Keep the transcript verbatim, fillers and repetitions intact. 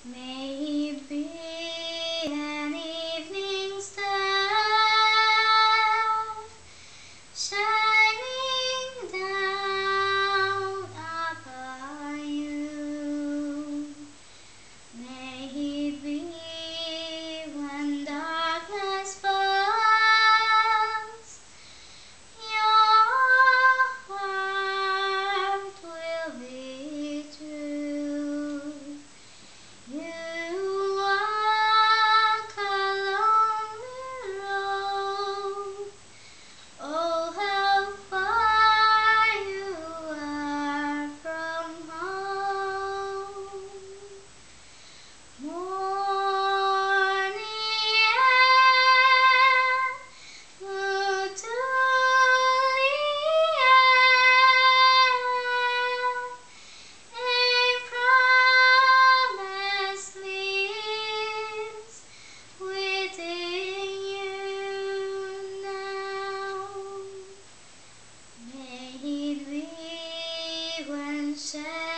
May it be an evening star shining down upon you. May it be when darkness falls, your heart will be true. You walk along the road, oh how far you are from home. Morning air, good to the air, a promise lives within you now. May it be when shadows